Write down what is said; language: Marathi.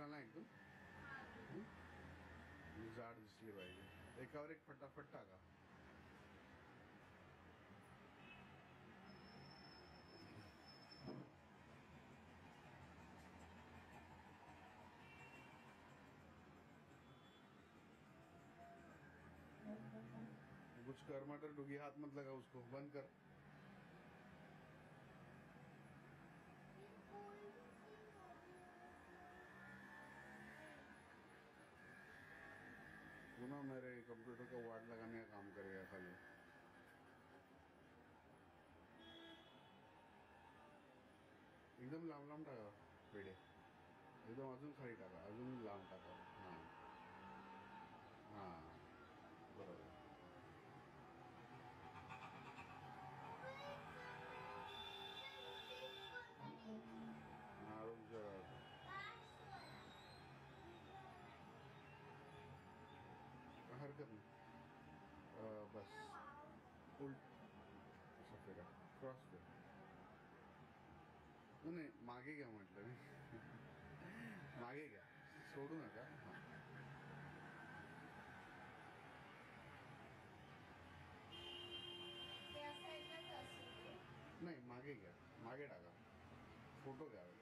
घाला एकदम जाड दिसली पाहिजे. एकावर एक फटाफट टाका. कुछ कर मटर डुगी, हाथ मत लगा उसको, बंद कर. तू ना मेरे कंप्यूटर का वार्ड लगाने का काम करेगा खाली. एकदम लांब लांब टाका पेढे. एकदम अजून खाली टाका, अजून लांब टाका. हां हां बरोबर. हरकत नाही. बस उलट असं फिरा, क्रॉस फिरा. नाही मागे घ्या म्हटलं मी. मागे घ्या, सोडू नका. नाही मागे घ्या, मागे टाका. फोटो घ्या.